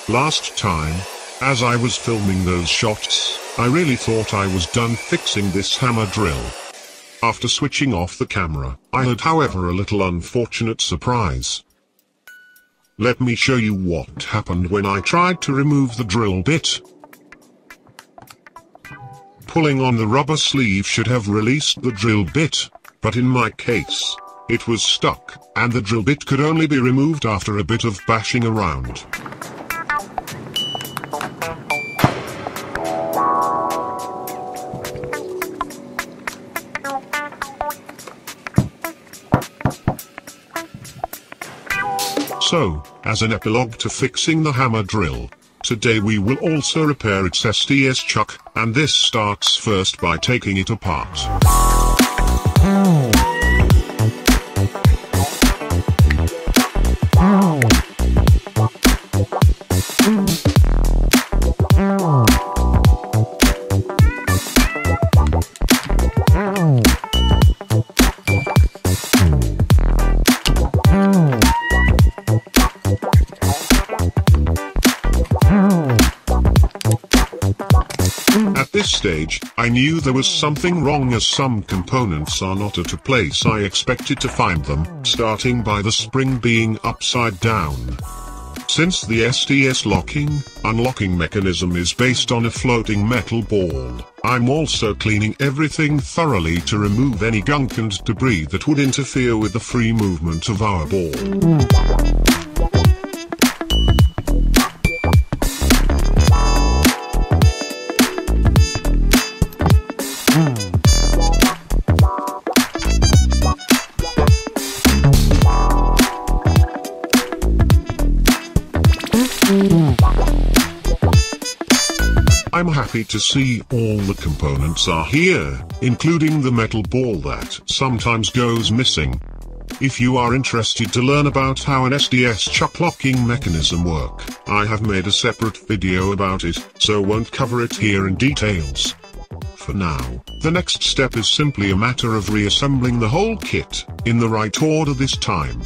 Last time, as I was filming those shots, I really thought I was done fixing this hammer drill. After switching off the camera, I had however a little unfortunate surprise. Let me show you what happened when I tried to remove the drill bit. Pulling on the rubber sleeve should have released the drill bit, but in my case, it was stuck, and the drill bit could only be removed after a bit of bashing around. So, as an epilogue to fixing the hammer drill, today we will also repair its SDS chuck, and this starts first by taking it apart. At this stage, I knew there was something wrong as some components are not at a place I expected to find them, starting by the spring being upside down. Since the SDS unlocking mechanism is based on a floating metal ball, I'm also cleaning everything thoroughly to remove any gunk and debris that would interfere with the free movement of our ball. I'm happy to see all the components are here, including the metal ball that sometimes goes missing. If you are interested to learn about how an SDS chuck locking mechanism work, I have made a separate video about it, so won't cover it here in details. For now, the next step is simply a matter of reassembling the whole kit, in the right order this time.